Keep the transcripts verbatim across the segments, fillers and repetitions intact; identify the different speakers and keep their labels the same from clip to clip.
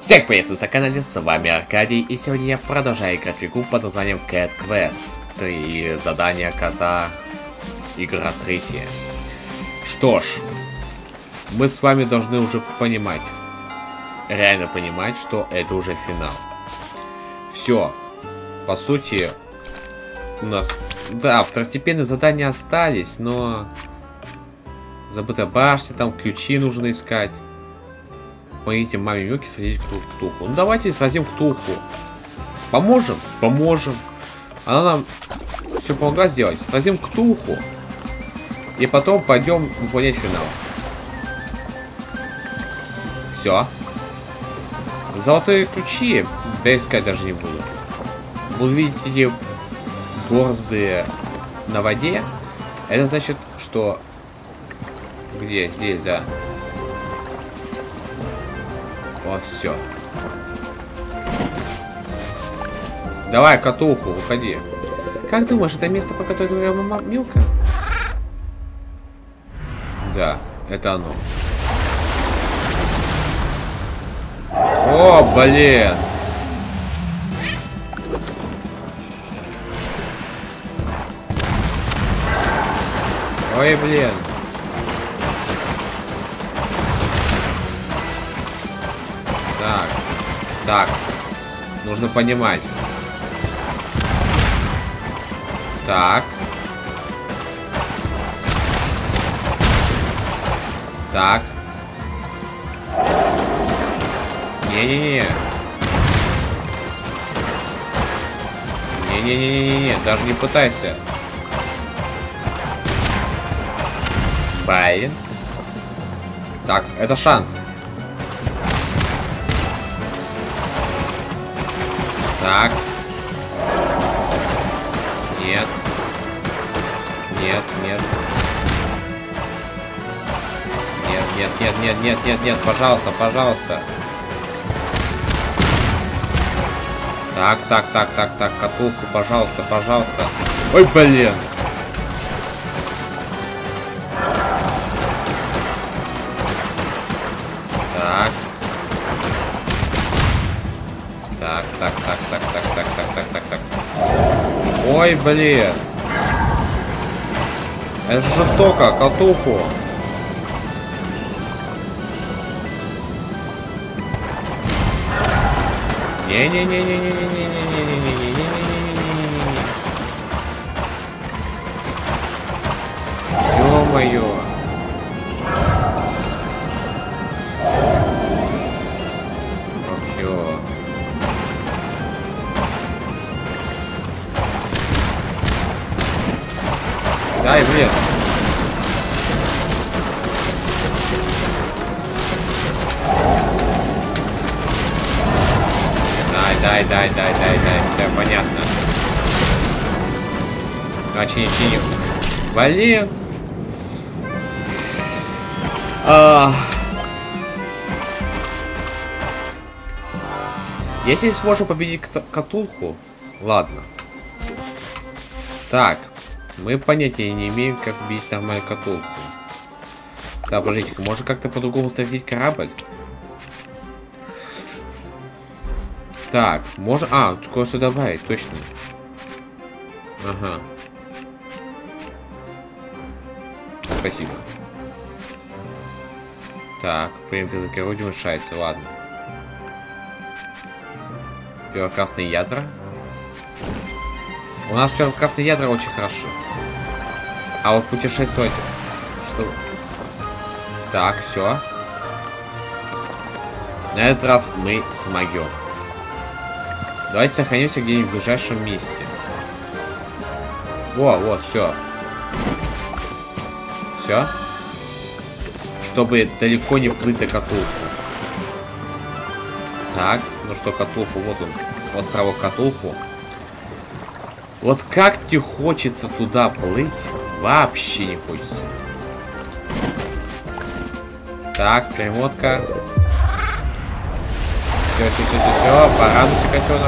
Speaker 1: Всех приветствую на канале, с вами Аркадий, и сегодня я продолжаю играть в игру под названием Cat Quest. Три задания кота, игра третья. Что ж, мы с вами должны уже понимать, реально понимать, что это уже финал. Все, по сути, у нас, да, второстепенные задания остались, но забытая башня, там ключи нужно искать. Помогите маме Мюки сразить Ктулху. Ну давайте сразим Ктулху. Поможем? Поможем. Она нам все помогла сделать. Сразим Ктулху. И потом пойдем выполнять финал. Все. Золотые ключи. Да искать даже не буду. Буду видеть эти борозды на воде. Это значит, что... Где? Здесь, да. Вот, все. Давай, Котуху, уходи. Как думаешь, это место, по которому говорила мама Милка? Да, это оно. О, блин! Ой, блин! Так, так, нужно понимать. Так. Так. Не-не-не. Не-не-не-не-не, даже не пытайся. Блин. Так, это шанс. Так. Нет. Нет, нет. Нет, нет, нет, нет, нет, нет, нет, пожалуйста, пожалуйста. Так, так, так, так, так, Котуху, пожалуйста, пожалуйста. Ой, блин. Так. Так, так, так, так, так, так, так, так, так, так. Ой, блин. Это же жестоко, Котуху. Не-не-не-не-не-не-не-не-не-не-не-не-не-не-не-не-не-не-не. Ё-моё. Дай, блин. Дай, дай, дай, дай, дай, дай. Все понятно. А, чини, чини. Блин. А... Если сможем победить Ктулху, ладно. Так. Мы понятия не имеем, как бить нормальную Ктулху. Да, подождите-ка, может как-то по-другому встретить корабль? Так, можно... А, кое-что добавить, точно. Ага. Спасибо. Так, время безокородия уменьшается, ладно. Первокрасные ядра. У нас первокрасные ядра очень хорошо. А вот путешествовать... Что? Так, все. На этот раз мы смогем. Давайте сохранимся где-нибудь в ближайшем месте. Во, вот, все. Все. Чтобы далеко не плыть до Ктулху. Так, ну что, Ктулху, вот он. Островок Ктулху. Вот как тебе хочется туда плыть, вообще не хочется. Так, перемотка. Все, все, все, все, все, порадуйся, котенок.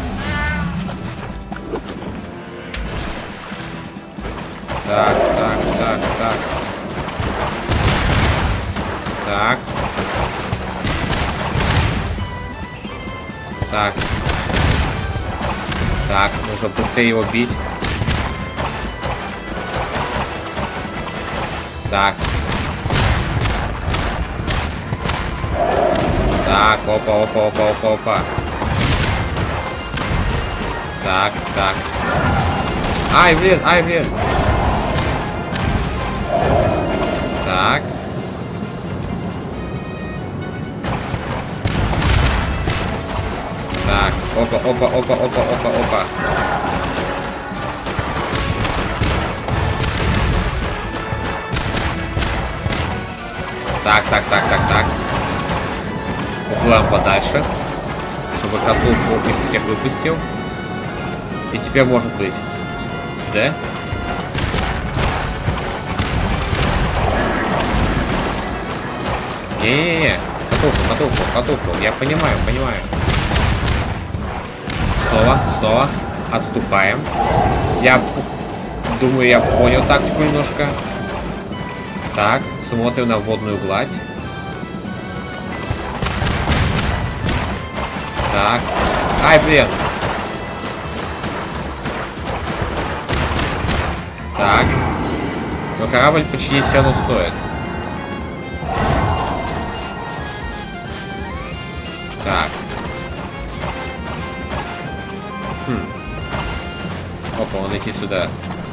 Speaker 1: Так, так, так, так. Так. Так. Так, нужно быстрее его бить. Так. Так, опа, опа, опа, опа, опа. Так, так. Ай, блин, ай, блин. Так. Так, опа, опа, опа, опа, опа, опа. Так, так, так, так, так. Уплываем подальше, чтобы котов их всех выпустил. И теперь можно плыть. Сюда. Не-не-не. Котовку, котовку, котовку. Я понимаю, понимаю. Снова, снова. Отступаем. Я думаю, я понял тактику немножко. Так, смотрим на водную гладь. Так. Ай, блин. Так. Но корабль починить все равно стоит. Так. Хм. Опа, он идти сюда.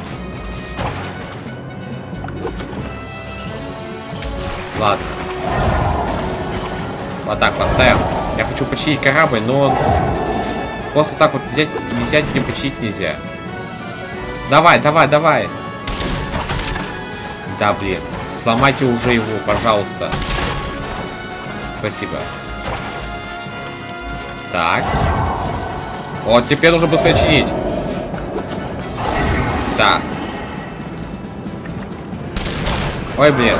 Speaker 1: Ладно. Вот так поставим. Я хочу починить корабль, но он... Просто так вот взять, взять и починить нельзя. Давай, давай, давай. Да, блин. Сломайте уже его, пожалуйста. Спасибо. Так. Вот, теперь нужно быстрее чинить. Да. Ой, блин.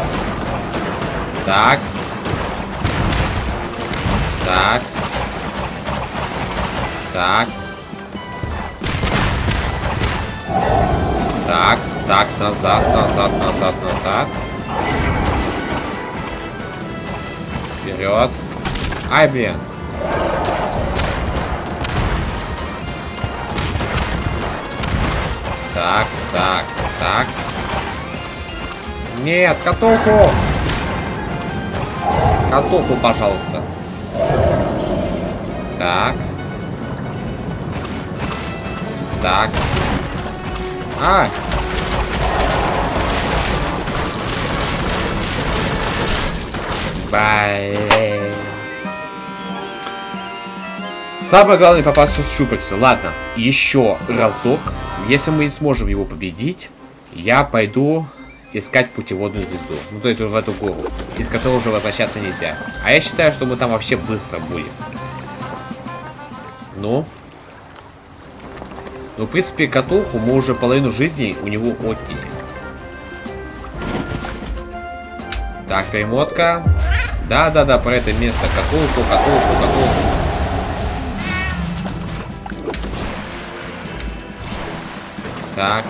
Speaker 1: Так. Так. Так. Так. Так, назад, назад, назад, назад. Вперед. Ай, блин. Так, так, так. Нет, катуху. Катуху, пожалуйста. Так. Так. А! Бай. Самое главное попасться с щупальца. Ладно, еще разок. Если мы не сможем его победить, я пойду искать путеводную звезду. Ну, то есть уже в эту гору, из которой уже возвращаться нельзя. А я считаю, что мы там вообще быстро будем. Ну. Ну, в принципе, Катуху мы уже половину жизни у него отняли. Так, перемотка. Да-да-да, про это место. Катуху, Катуху, Катуху. Так.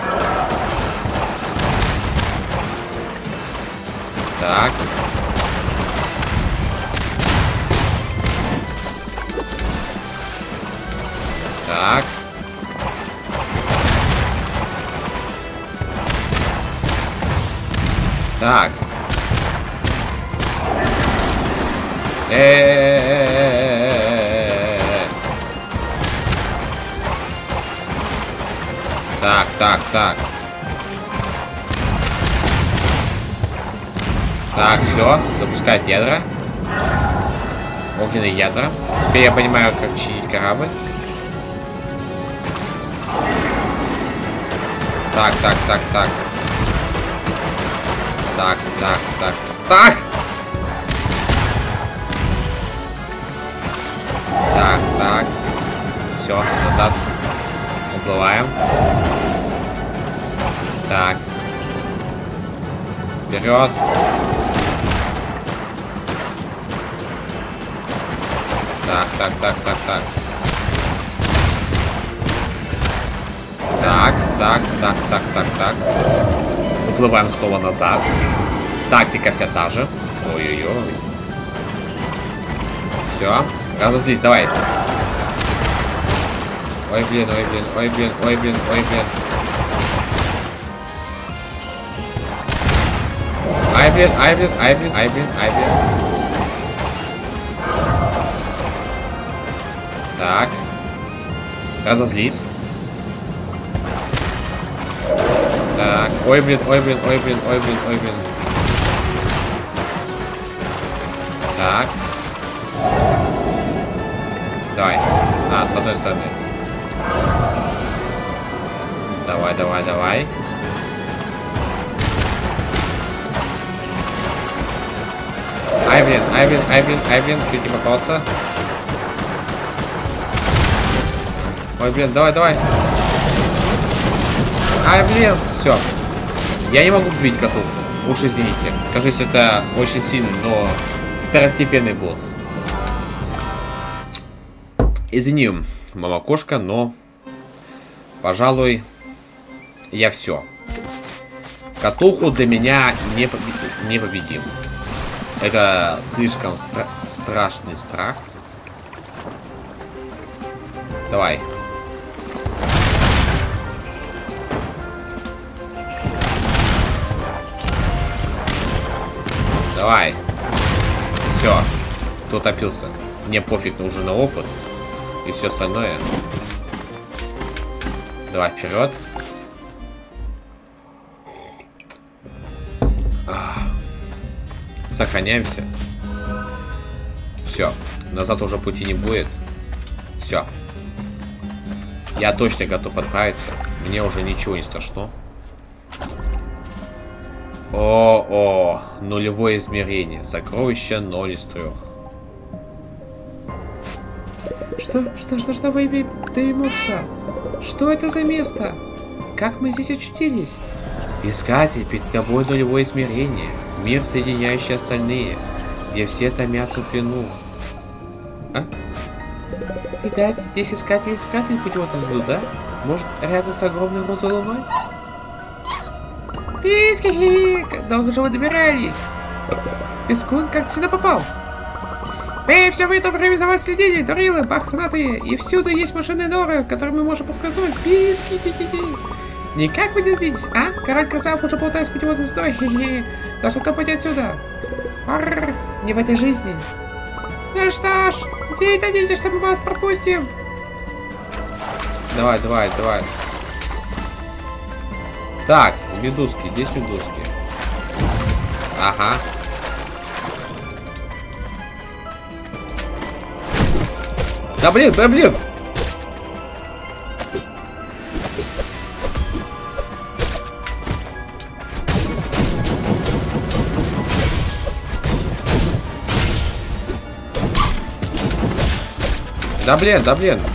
Speaker 1: Так. Так. Так. Э-э-э-э-э-э-э-э. Так, так, так. Так, все, запускать ядра. Огненные ядра. Теперь я понимаю, как чинить корабль. Так, так, так, так. Так, так, так. Так! Так, так. Все, назад. Уплываем. Так. Вперед. Так, так, так, так, так. Так, так, так, так, так, так. Уплываем снова назад. Тактика вся та же. Ой-ой-ой. Все. Разозлись, давай. Ой, блин, ой, блин, ой, блин, ой, блин, ой, блин. Ай, блин, ай, блин, ай, блин, ай, блин, ай, блин. Так. Разозлись. Так. Ой, блин, ой, блин, ой, блин, ой, блин, ой, блин. Так. Давай. А, с одной стороны. Давай, давай, давай. Ай, блин, ай, блин, ай, блин, ай, блин. Чуть не попался. Ой, блин, давай, давай. Ай, блин. Все. Я не могу бить коту. Уж извините. Кажется, это очень сильно, но второстепенный босс. Извини, мама кошка, но, пожалуй, я все. Катуху для меня не, побед... не победим. Это слишком стра... страшный страх. Давай. Давай. Все. Кто топился. Мне пофиг, нужен на опыт. И все остальное. Давай вперед. Сохраняемся. Все. Назад уже пути не будет. Все. Я точно готов отправиться. Мне уже ничего не страшно. О-о. Нулевое измерение. Сокровище ноль из трех. Что? Что? Что? Что? Во имя Деймопса? Что это за место? Как мы здесь очутились? Искатель, перед тобой нулевое измерение. Мир, соединяющий остальные, где все томятся в плену. А? Видать, здесь искатели спрятали путевод звезду, да? Может, рядом с огромной розовой луной? Писки, как долго же вы добирались? Пескун, как ты сюда попал? Эй, все вы это время за вас следили, дурилы, бахнатые, и всюду есть машины норы, которые мы можем поскользнуть. Писки, ки-ки-ки. Никак вы не злитесь, а? Король красав уже болтает с путевой звездой, хе-хе. Так что кто пойдет отсюда? Арррр, не в этой жизни. Ну что ж, не дадите, что мы вас пропустим. Давай, давай, давай. Так, медузки, здесь медузки. Ага. Да блин, да блин! Да блин, да блин.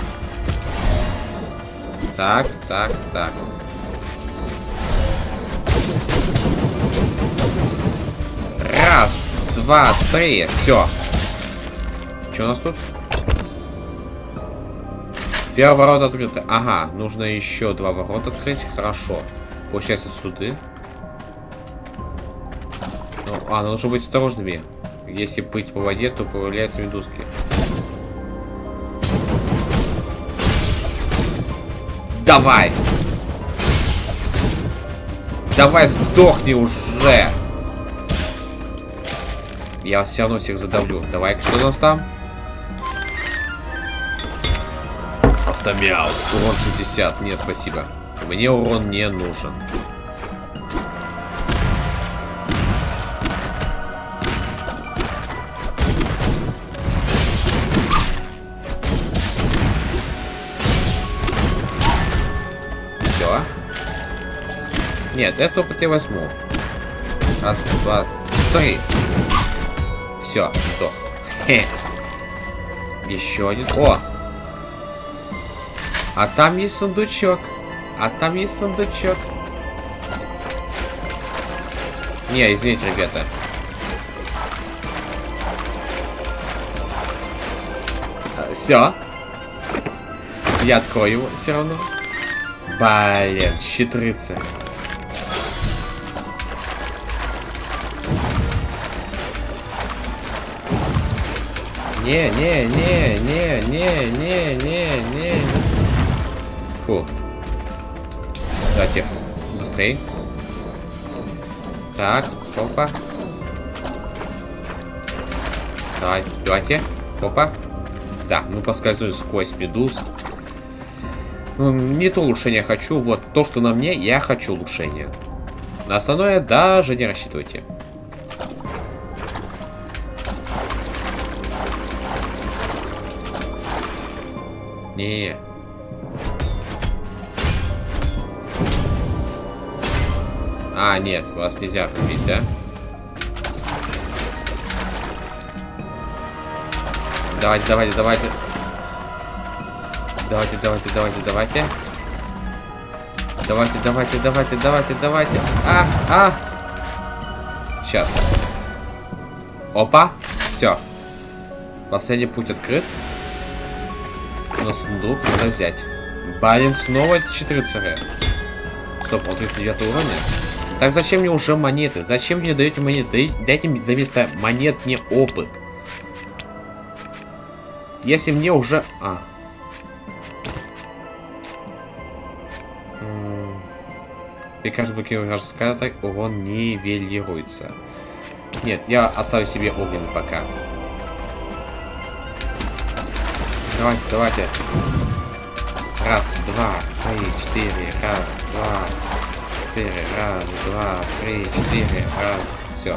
Speaker 1: Так, так, так. Раз, два, три, все. Что у нас тут? Первый ворот открыты. Ага, нужно еще два ворота открыть. Хорошо. Получается суды. Ну, а, ну, нужно быть осторожными. Если быть по воде, то появляются медузки. Давай! Давай, сдохни уже! Я все равно всех задавлю. Давай, что у нас там? Автомяу. Урон шестьдесят. Нет, спасибо. Мне урон не нужен. Все. Нет, эту опыт я возьму. Раз, два, три. Все, сдох. Хе. Еще один. О! А там есть сундучок. А там есть сундучок. Не, извините, ребята. Все. Я открою его все равно. Блин, щитрица. Не, не, не, не, не, не, не, не. Фу. Давайте быстрее. Так, опа. Давайте, давайте. Опа. Да, мы поскользнулись сквозь медуз. Не то улучшение хочу. Вот то, что на мне, я хочу улучшение. На остальное даже не рассчитывайте. Не. А, нет, вас нельзя побить, да? Давайте, давайте, давайте. Давайте, давайте, давайте, давайте. Давайте, давайте, давайте, давайте, давайте. А, а. Сейчас. Опа. Все. Последний путь открыт. Но сундук надо взять. Блин, снова четыре царя. Стоп, он тридцать девятый уровня. Так зачем мне уже монеты? Зачем мне даете монеты? Дайте мне за вместо монет мне опыт. Если мне уже... А. При каждом блокировании раската урон нивелируется. Нет, я оставлю себе огненный пока. Давайте, давайте. Раз, два, три, четыре. Раз, два, четыре. Раз, два, три, четыре. Раз. Все.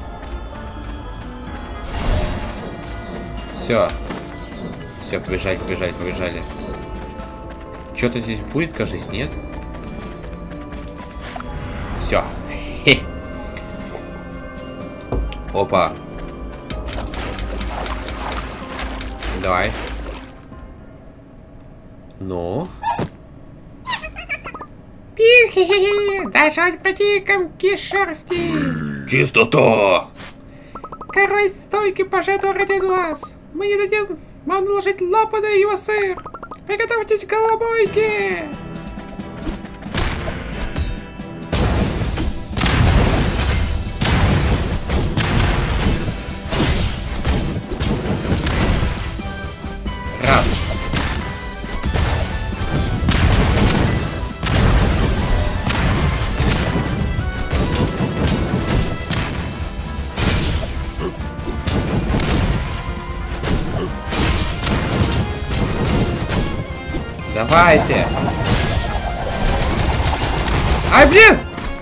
Speaker 1: Все. Все, побежали, побежали, побежали. Что-то здесь будет, кажись, нет? Все. Опа. Давай. Ну?
Speaker 2: Писки, дожать противникам шерсти.
Speaker 1: Чистота!
Speaker 2: Король столько пожертвовал ради вас. Мы не дадим вам наложить лапу на его сыр. Приготовьтесь к голомойке.
Speaker 1: Раз. Давайте. Ай, блин!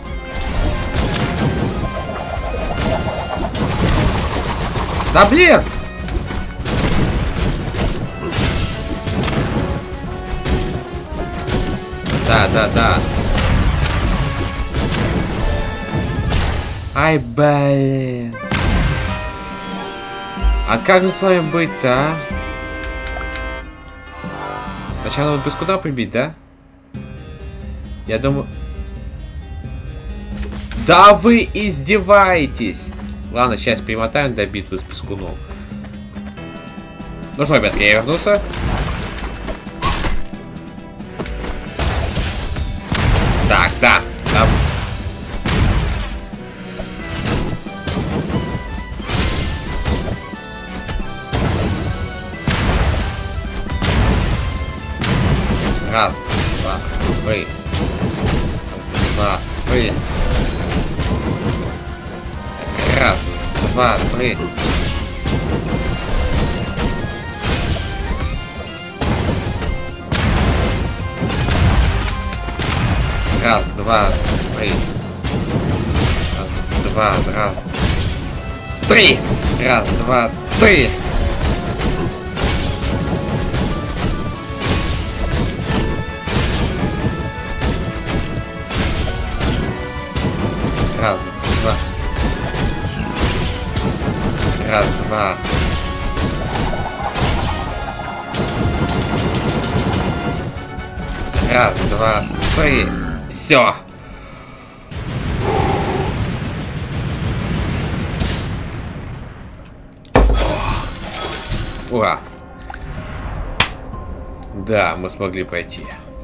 Speaker 1: Да блин! Да, да, да. Ай, блин. А как же с вами быть-то, а? Сначала надо без куда прибить, да? Я думаю... Да вы издеваетесь! Ладно, сейчас перемотаем до битвы с пескуном. Ну что, ребятки, я вернулся. Так, да. Там. Раз, два, три. Раз, два, три. Раз, два, три. Раз, два, три. Раз, два, раз. Три! Раз, два, три! Раз, два. Раз, два. Раз, два, три. Все. Ура. Да, мы смогли пройти.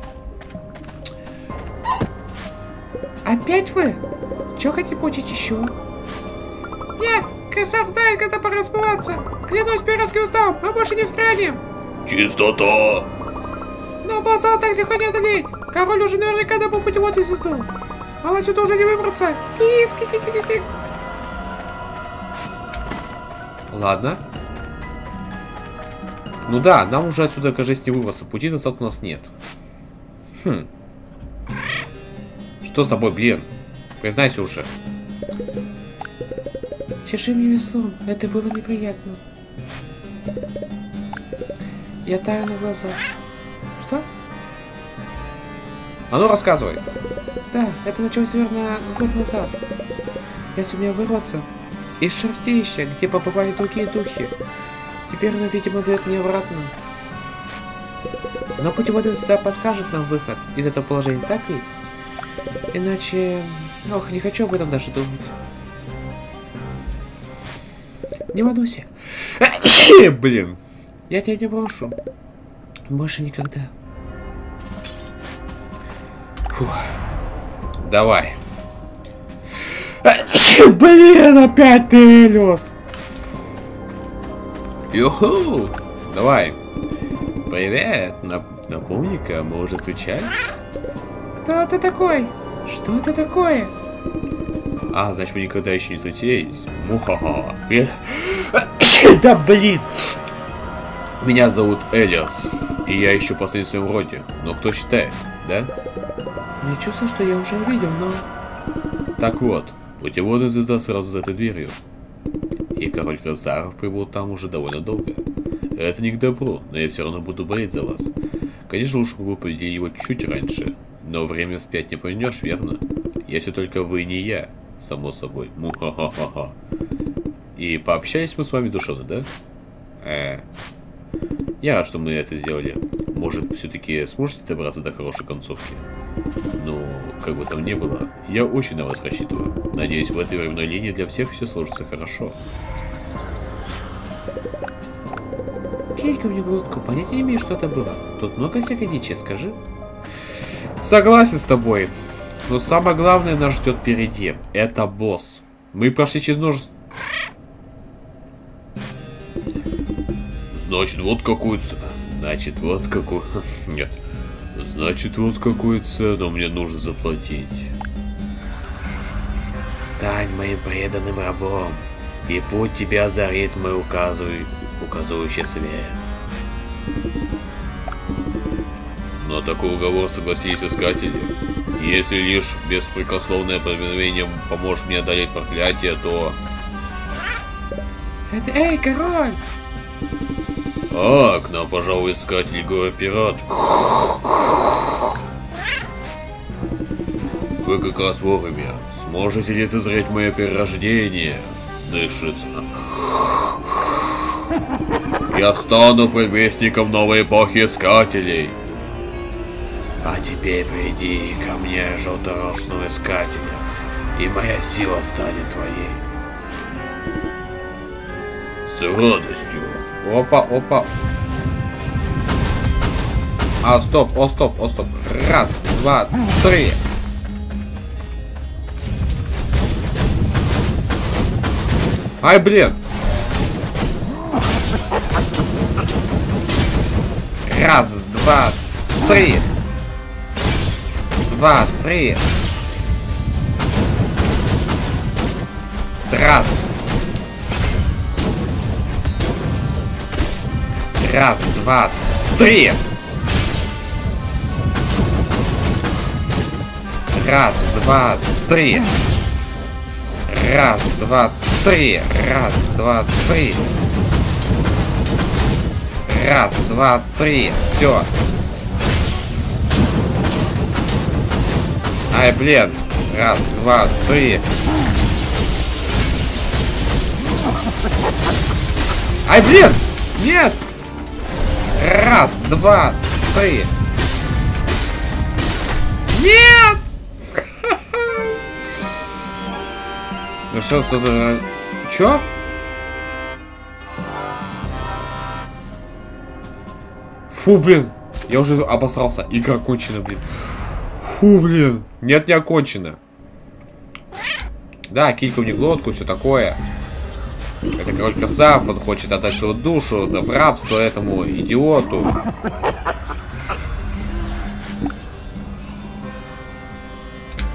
Speaker 2: Опять вы? Чего хотите получить еще? Нет, красав знает, когда пора расплываться. Клянусь пиратским уставом, мы больше не встраним.
Speaker 1: Чистота.
Speaker 2: Но Главного босса так легко не одолеть. Король уже наверняка добыл путеводную звезду. Вам отсюда уже не выбраться. Писки-ки-ки-ки.
Speaker 1: Ладно. Ну да, нам уже отсюда, кажется, не выбраться. Пути назад у нас нет. Хм. Что с тобой, блин? Признайся уже.
Speaker 2: Чеши мне весло. Это было неприятно. Я таю на глазах. Что?
Speaker 1: А ну рассказывай.
Speaker 2: Да, это началось, наверное, с год назад. Я сумел вырваться из шерстища, где побывали другие духи. Теперь оно, видимо, зовет меня обратно. Но путеводная звезда подскажет нам выход из этого положения, так ведь? Иначе... Ох, не хочу об этом даже думать. Не волнуйся.
Speaker 1: Блин.
Speaker 2: Я тебя не брошу. Больше никогда.
Speaker 1: Фух. Давай. Блин, опять ты, Элиос. Юху. Давай. Привет. Нап Напомни-ка, мы уже встречались?
Speaker 2: Кто ты такой? Что ты такое?
Speaker 1: А, значит, мы никогда еще не встретились. Муха-ха. Да блин. Меня зовут Элиос. И я ищу последний в своем роде. Но кто считает, да?
Speaker 2: Мне чувство, что я уже увидел, но...
Speaker 1: Так вот, путеводная звезда сразу за этой дверью. И король Красаров прибыл там уже довольно долго. Это не к добру, но я все равно буду болеть за вас. Конечно, лучше бы вы победили его чуть раньше. Но время вспять не повернешь, верно? Если только вы не я, само собой. Му-ха-ха-ха-ха. И пообщались мы с вами душевно, да? Э. Я рад, что мы это сделали. Может, все-таки сможете добраться до хорошей концовки? Ну, как бы там ни было, я очень на вас рассчитываю. Надеюсь, в этой временной линии для всех все сложится хорошо.
Speaker 2: Кейка мне глотку, понятия не имею, что это было. Тут много всякой дичи, скажи.
Speaker 1: Согласен с тобой. Но самое главное нас ждет впереди. Это босс. Мы прошли через множество... Значит, вот какую цену. Значит, вот какую... Нет. Значит, вот какую цену мне нужно заплатить.
Speaker 2: Стань моим преданным рабом, и путь тебя озарит мой указывай... указывающий свет.
Speaker 1: На такой уговор согласились искатели. Если лишь беспрекословное повиновение поможет мне одолеть проклятие, то...
Speaker 2: Это... Эй, король!
Speaker 1: А, к нам, пожалуй, искатель горе-пират. Вы как раз вовремя. Сможете лицезреть мое перерождение? Дышится. Я стану предвестником новой эпохи искателей.
Speaker 2: А теперь приди ко мне, желторошного искателя, и моя сила станет твоей.
Speaker 1: С радостью.
Speaker 2: Опа, опа. А, стоп, о, стоп, о, стоп. Раз, два, три.
Speaker 1: Ай, блин.
Speaker 2: Раз, два, три. Два, три. Раз. Раз, два, три. Раз, два, три. Раз, два, три. Раз, два, три. Раз, два, три. Все. Ай, блин. Раз, два, три. Ай, блин! Нет! Раз, два, три. Нет! Ну все, что-то... Чё?
Speaker 1: Фу, блин. Я уже обосрался. Игра кончена, блин. Фу, блин. Нет, не окончена.
Speaker 2: Да, килька мне глотку, все такое. Это король Красав, он хочет отдать свою душу да в рабство этому идиоту.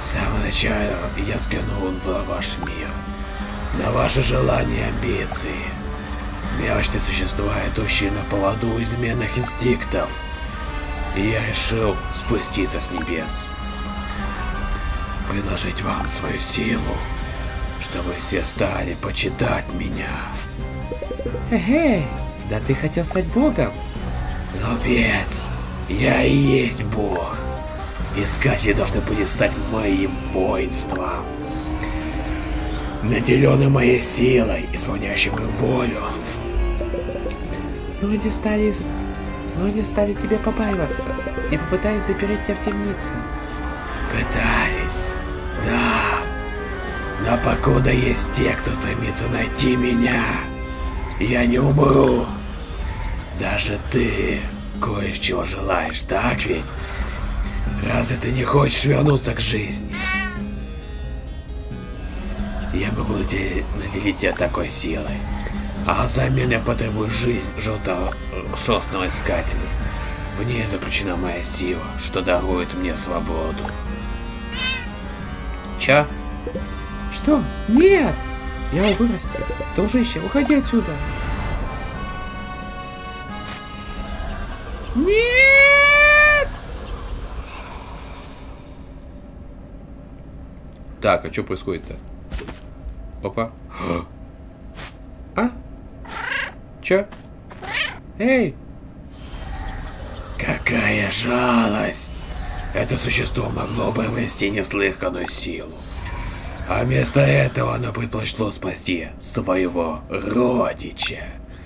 Speaker 3: С самого начала я взглянул в ваш мир, на ваши желания и амбиции. Мелочные существа, идущие на поводу изменных инстинктов. И я решил спуститься с небес. Предложить вам свою силу, чтобы все стали почитать меня.
Speaker 2: Эй, да ты хотел стать богом?
Speaker 3: Глупец, я и есть бог. Искатели должны были стать моим воинством. Наделенный моей силой, исполняющей мою волю.
Speaker 2: Но они стали... Но они стали тебя побаиваться и попытались запереть тебя в темнице.
Speaker 3: Пытались, да. Но покуда есть те, кто стремится найти меня, я не умру. Даже ты кое-чего желаешь, так ведь? Разве ты не хочешь вернуться к жизни? Я могу наделить тебя такой силой, а взамен я потребую жизнь желтошерстного искателя. В ней заключена моя сила, что дарует мне свободу.
Speaker 1: Чё?
Speaker 2: Что? Нет! Я вырасту. Дружище, уходи отсюда. Нет!
Speaker 1: Так, а что происходит-то? Опа.
Speaker 2: А? Чё? Эй!
Speaker 3: Какая жалость! Это существо могло бы обрести неслыханную силу. А вместо этого оно предпочло спасти своего родича.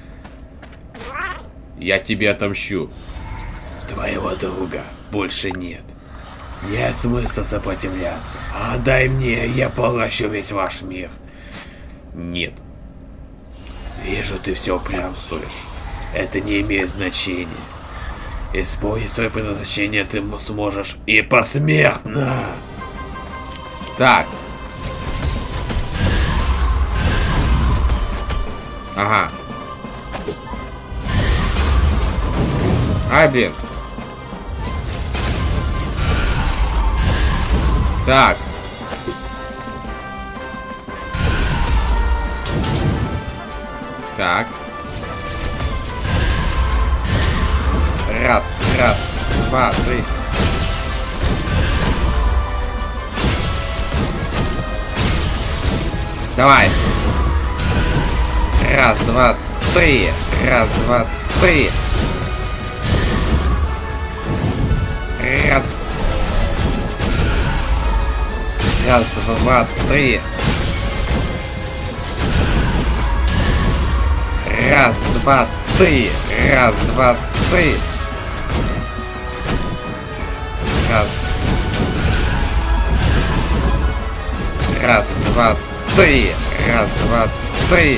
Speaker 1: Я тебе отомщу.
Speaker 3: Твоего друга больше нет. Нет смысла сопротивляться. Отдай мне, я поглощу весь ваш мир.
Speaker 1: Нет.
Speaker 3: Вижу, ты все упрямствуешь. Это не имеет значения. Исполнить свое предназначение ты сможешь и посмертно.
Speaker 1: Так. Ага. Ай, блин. Так. Так. Раз, раз, два, три. Давай. Раз, два, три. Раз, два, три. Раз. Раз, два, три. Раз, два, три. Раз, два, три. Раз. Раз, два, три. Раз, два, три.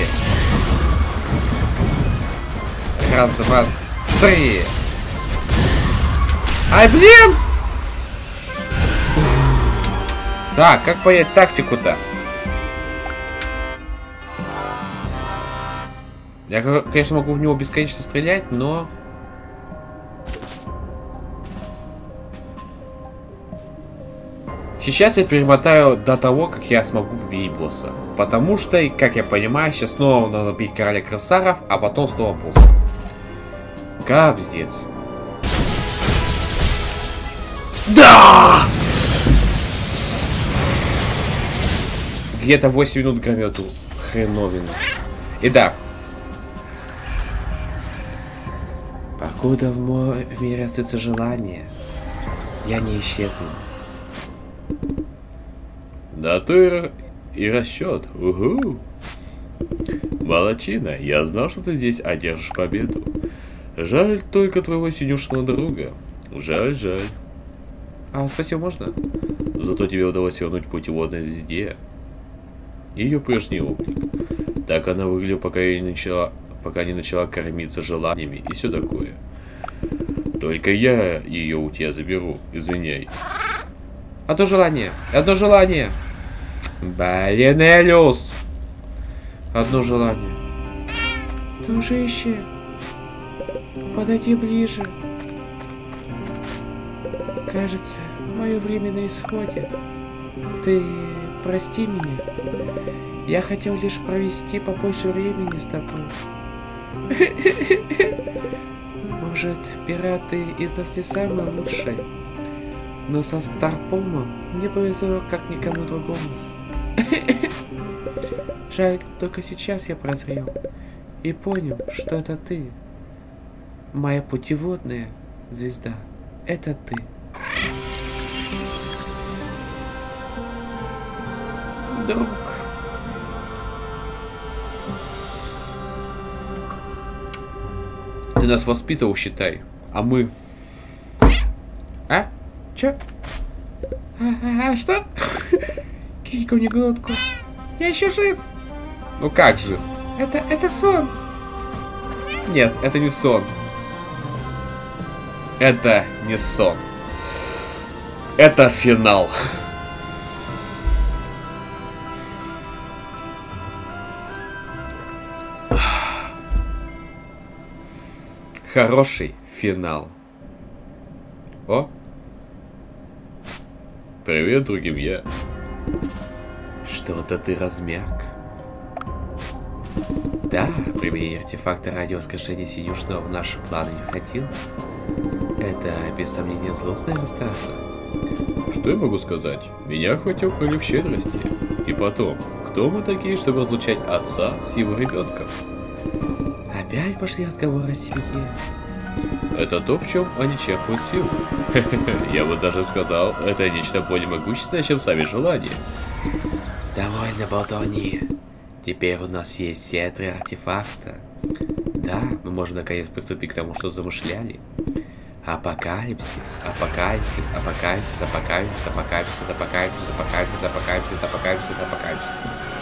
Speaker 1: Раз, два, три. Ай, блин! Так, как понять тактику-то? Я, конечно, могу в него бесконечно стрелять, но... Сейчас я перемотаю до того, как я смогу победить босса. Потому что, как я понимаю, сейчас снова надо бить короля крысаров, а потом снова босса. Капздец. Да! Где-то восемь минут громет хреновину. И да. Покуда в, мой, в мире остается желание, я не исчезну. Да ты и расчет. Угу. Молодчина, я знал, что ты здесь одержишь победу. Жаль только твоего синюшного друга. Жаль, жаль. А, спасибо, можно? Зато тебе удалось вернуть путеводной звезде ее прежний облик. Так она выглядела, пока я не начала, пока не начала кормиться желаниями и все такое. Только я ее у тебя заберу, извиняй. Одно желание, одно желание. Блин, Элиус. Одно желание.
Speaker 2: Дружище, подойди ближе. Кажется, мое время на исходе. Ты прости меня. Я хотел лишь провести побольше времени с тобой. Может, пираты из нас не самые лучшие, но со Старпомом мне повезло как никому другому. Жаль, только сейчас я прозрел и понял, что это ты. Моя путеводная звезда. Это ты. Друг.
Speaker 1: Ты нас воспитывал, считай. А мы...
Speaker 2: А? Чё? А, а, а что? Килька мне глотку. Я еще жив.
Speaker 1: Ну как жив?
Speaker 2: Это, это сон.
Speaker 1: Нет, это не сон. Это не сон. Это финал. Хороший финал. О! Привет, другим я. Что-то ты размяк. Да, применение артефакта радиоискажения синюшного в наши планы не входило. Это, без сомнения, злостная растрата. Что я могу сказать? Меня охватил прилив щедрости. И потом, кто мы такие, чтобы разлучать отца с его ребенком? Опять пошли разговоры о семье. Это то, в чем они черпают силу. Я бы даже сказал, это нечто более могущественное, чем сами желания. Довольно болтовни. Теперь у нас есть все три артефакта. Да, мы можем наконец приступить к тому, что замышляли. Апокалипсис, апокалипсис, апокалипсис, апокалипсис, апокалипсис, апокалипсис, апокалипсис, апокалипсис, апокалипсис, апокалипсис.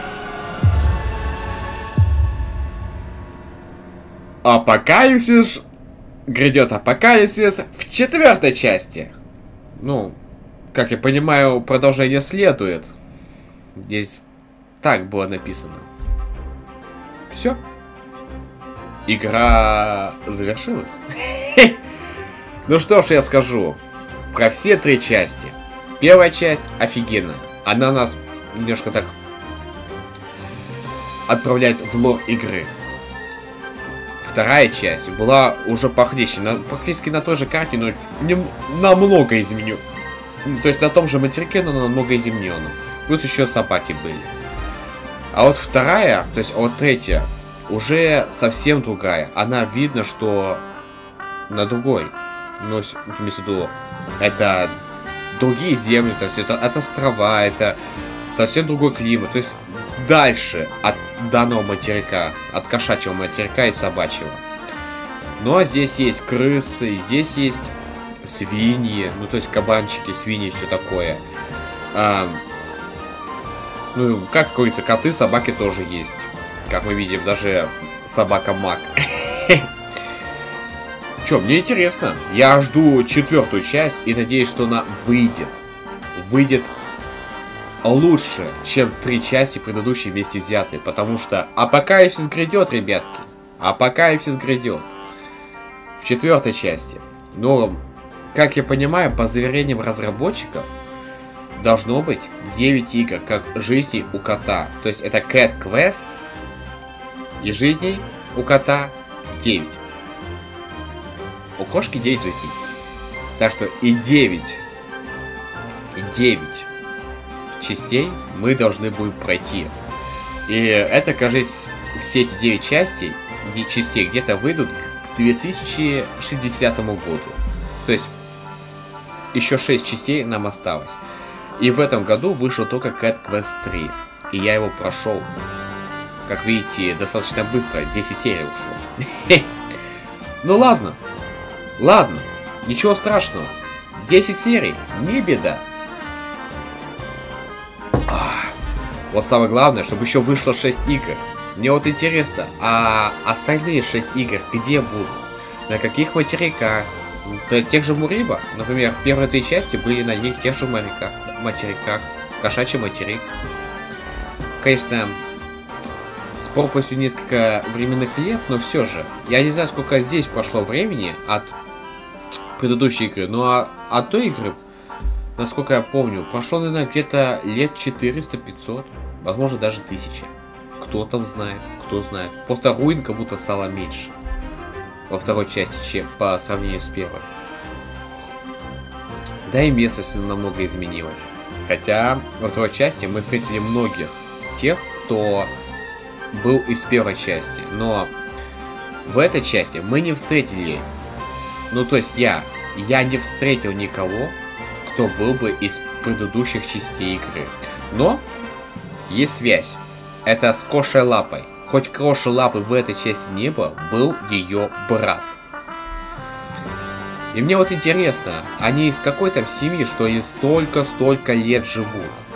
Speaker 1: Апокалипсис. Грядет апокалипсис в четвертой части. Ну, как я понимаю, продолжение следует. Здесь так было написано. Все. Игра завершилась. Ну что ж я скажу про все три части. Первая часть офигенна. Она нас немножко так отправляет в лор игры. Вторая часть была уже похлеще, на, практически на той же карте, но не, намного изменю. То есть на том же материке, но намного изменено. Плюс еще собаки были. А вот вторая, то есть вот третья, уже совсем другая. Она видно, что на другой. Ну, имеется в виду, это другие земли, то есть это от острова, это совсем другой климат. То есть дальше от данного материка, от кошачьего материка и собачьего. Ну а здесь есть крысы, здесь есть свиньи, ну то есть кабанчики, свиньи, все такое. А, ну, как говорится, коты, собаки тоже есть. Как мы видим, даже собака-маг. Че, мне интересно. Я жду четвертую часть и надеюсь, что она выйдет. Выйдет лучше, чем три части предыдущие вместе взятые. Потому что апокалипсис грядет, ребятки. Апокалипсис грядет. В четвертой части. Но, как я понимаю, по заверениям разработчиков, должно быть девять игр, как жизней у кота. То есть это Cat Quest. И жизней у кота девять. У кошки девять жизней. Так что и девять. И девять частей мы должны будем пройти. И это, кажется, все эти девять частей, частей где-то выйдут к две тысячи шестидесятому году. То есть еще шесть частей нам осталось. И в этом году вышел только Cat Quest три. И я его прошел. Как видите, достаточно быстро. десять серий ушло. Ну ладно. Ладно. Ничего страшного. десять серий. Не беда. Вот самое главное, чтобы еще вышло шесть игр. Мне вот интересно, а остальные шесть игр где будут? На каких материках? На тех же Муриба? Например, первые две части были на них тех же материках. материках. Кошачий материк. Конечно, с пропастью несколько временных лет, но все же. Я не знаю, сколько здесь прошло времени от предыдущей игры, но от той игры насколько я помню, прошло, наверное, где-то лет четыреста-пятьсот, возможно, даже тысяча. Кто там знает, кто знает. Просто руин как будто стало меньше во второй части, чем по сравнению с первой. Да и местность намного изменилась. Хотя во второй части мы встретили многих тех, кто был из первой части. Но в этой части мы не встретили... Ну, то есть я... Я не встретил никого, кто был бы из предыдущих частей игры. Но есть связь. Это с Кошей Лапой. Хоть Коши Лапы в этой части не было, был ее брат. И мне вот интересно, они из какой там семьи, что они столько-столько лет живут?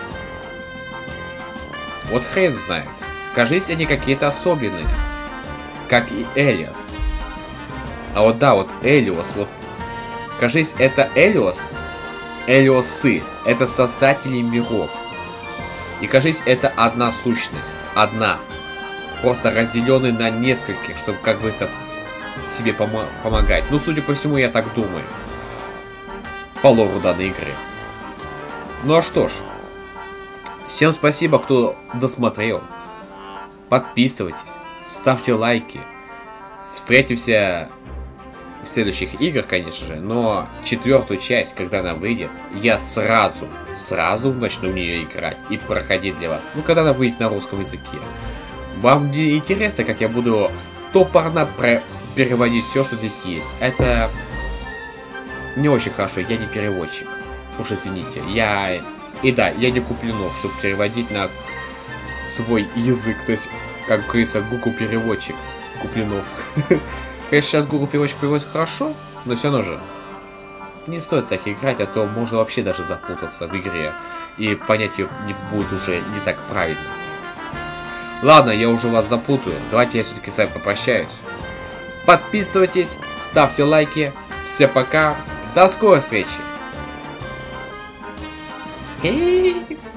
Speaker 1: Вот хрен знает. Кажется, они какие-то особенные. Как и Элиас. А вот да, вот Элиос, вот. Кажется, это Элиос. Элиосы. Это создатели миров. И кажется, это одна сущность. Одна. Просто разделенная на нескольких, чтобы, как говорится, себе помо помогать. Ну, судя по всему, я так думаю. По лору данной игры. Ну а что ж. Всем спасибо, кто досмотрел. Подписывайтесь. Ставьте лайки. Встретимся в следующих играх, конечно же. Но четвертую часть, когда она выйдет, я сразу, сразу начну в нее играть и проходить для вас. Ну, когда она выйдет на русском языке. Вам не интересно, как я буду топорно про переводить все, что здесь есть. Это не очень хорошо, я не переводчик. Уж извините, я... И да, я не куплено, чтобы переводить на свой язык. То есть, как говорится, Google переводчик Куплинов. Конечно, сейчас Google переводчик переводит хорошо, но все равно же не стоит так играть, а то можно вообще даже запутаться в игре. И понять ее не будет уже не так правильно. Ладно, я уже вас запутаю. Давайте я все-таки с вами попрощаюсь. Подписывайтесь, ставьте лайки. Всем пока. До скорой встречи.